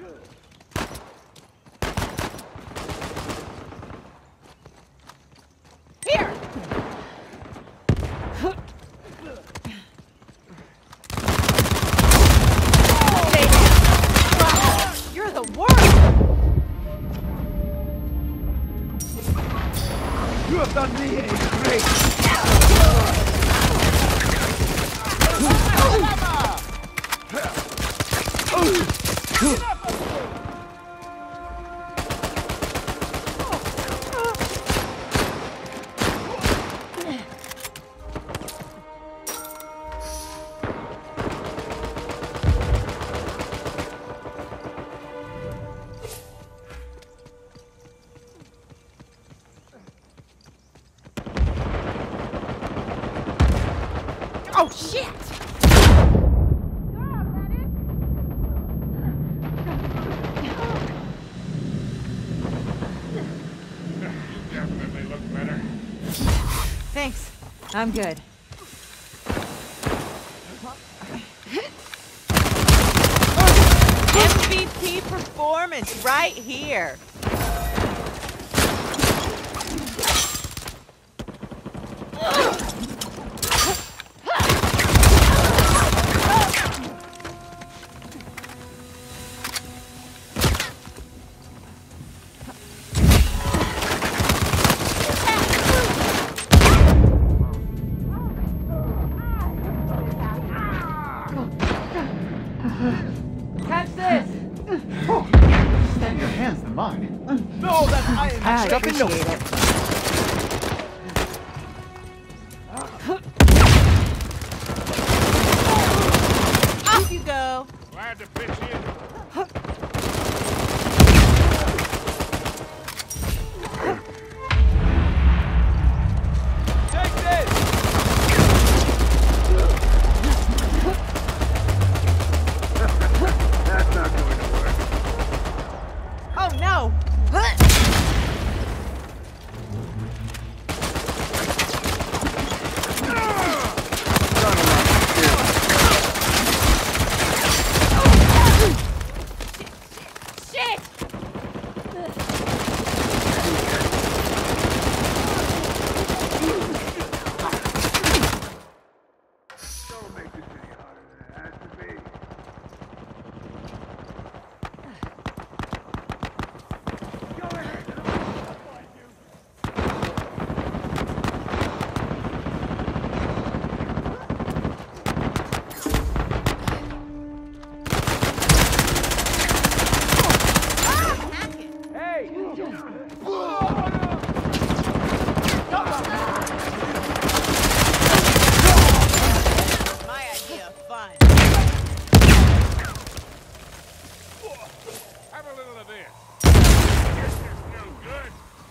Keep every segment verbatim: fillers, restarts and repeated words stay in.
You have done me a great... Oh, shit! Definitely look better. Thanks. I'm good. M V P performance right here. Catch this! Stand your hands than mine. No, that I am I stuff in no. appreciate it. Off you go. Glad to pitch in. Take this! That's not going to work. Oh no. Shit! Don't make this any harder than it has to be. Go ahead. I'll find you. Hey! My idea of fun. Have a little of this. Guess there's no good.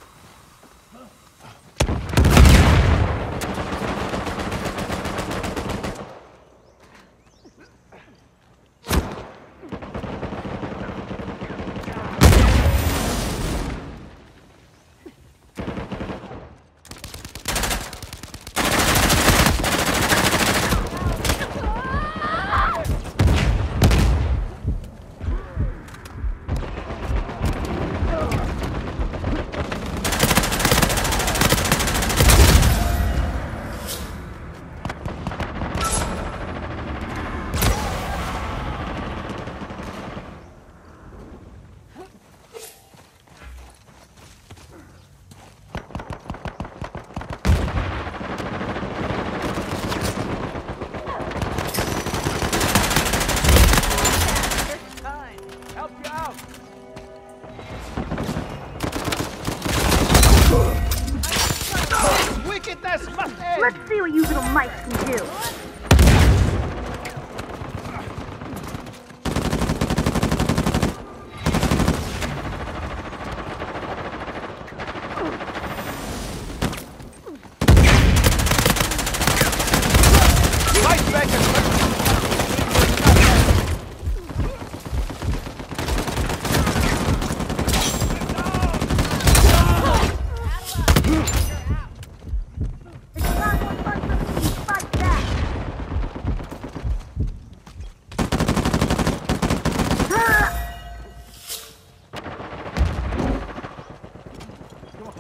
Help you out! Wickedness must end! Let's see what you little mice can do. Fight back and It's not one fun for me. Fight back.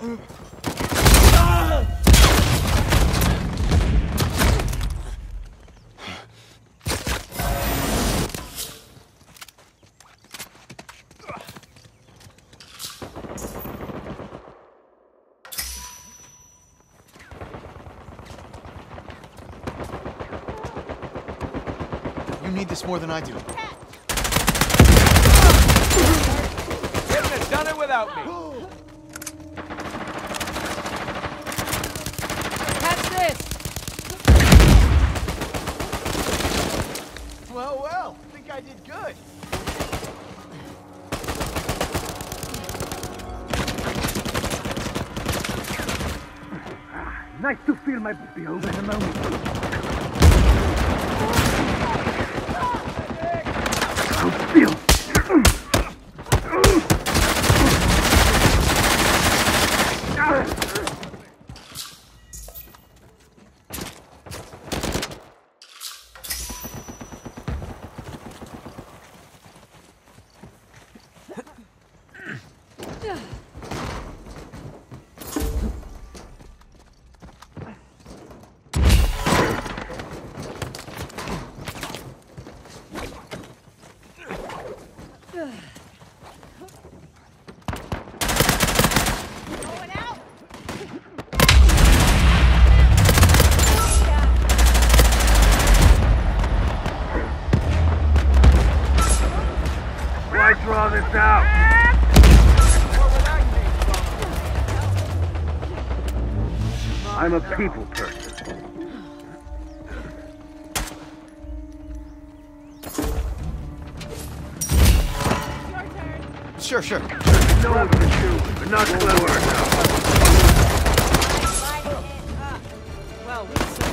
You need this more than I do. Couldn't have done it without me. Catch this! Well, well. I think I did good. Nice to feel my be over in a moment. I'll feel. Going out! Why draw this out? More where that came from. I'm a people person. Your turn. Sure, sure. No one can do, but not clever enough. Light it up. Well, we